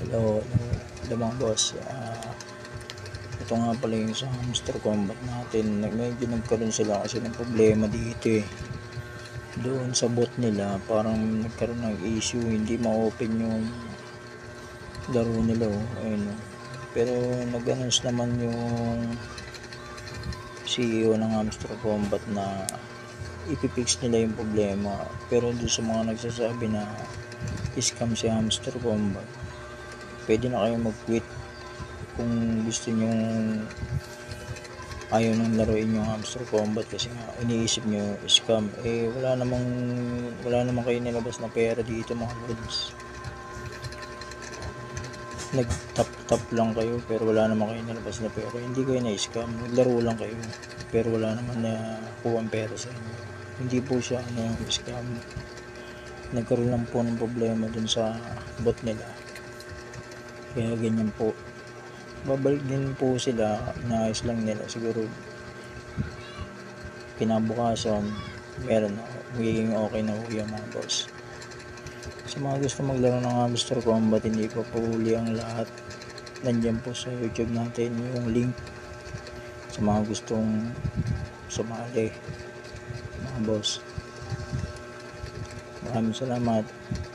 Hello, hello mga boss. Ito nga pala yung sa hamster combat natin. Medyo nagkaroon sila kasi ng problema dito eh. Doon sa bot nila, parang nagkaroon ng issue. Hindi ma-open yung laro nila. Ayun, pero nag-announce naman yung CEO ng hamster combat na ipipix nila yung problema. Pero doon sa mga nagsasabi na scam si hamster combat, pwede na kayo mag-quit kung gusto nyo, ayaw nang laruin yung hamster combat kasi nga iniisip nyo scam. Wala namang kayo nilabas na pera dito mga lods. Nag tap lang kayo pero wala namang kayo nilabas na pera. Hindi kayo na scam, naglaro lang kayo pero wala naman na kuwang pera sa inyo. Hindi po siya scam. Nagkaroon lang po ng problema dun sa bot nila, kaya ganyan po. Babalik din po sila, naayos lang nila siguro kinabukasan, meron na, magiging okay na yung mga boss. Sa mga gusto maglaro ng hamster combat, hindi pa po huli ang lahat, nandyan po sa YouTube natin yung link sa mga gustong sumali mga boss. Maraming salamat.